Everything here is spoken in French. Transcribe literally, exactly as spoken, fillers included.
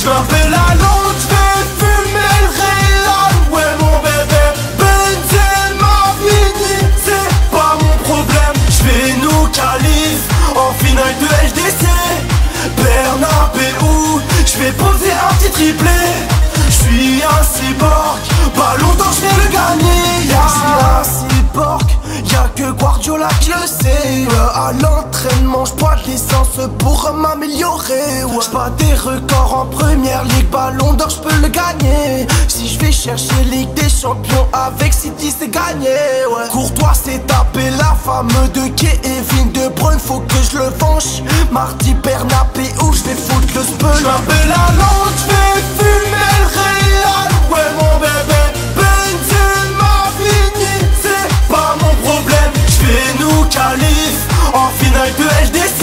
J'm'appelle Alon, j'vais fumer le Real. Ouais mon bébé, Benzema fini, c'est pas mon problème. J'vais nous qualif en finale de L D C Bernabéu, j'vais poser un petit triplé. J'suis un cyborg, ballon d'or j'vais le gagner. yeah. J'suis un cyborg, y'a que Guardiola qui le sait. À l'entraînement j'bois de l'essence pour m'améliorer. ouais. J'bats des records en première ligue, ballon d'or j'peux le gagner. Si j'vais chercher Ligue des Champions avec City c'est gagné. ouais. Courtois s'est tapé la femme de Kevin De Bruyne, faut que je le venge. Mardi Bernabéu, j'vais foutre le spell. J'm'appelle Alon, j'vais fumer le Real. Ouais mon bébé, Benzema fini, c'est pas mon problème. J'vais nous qualif en finale de L D C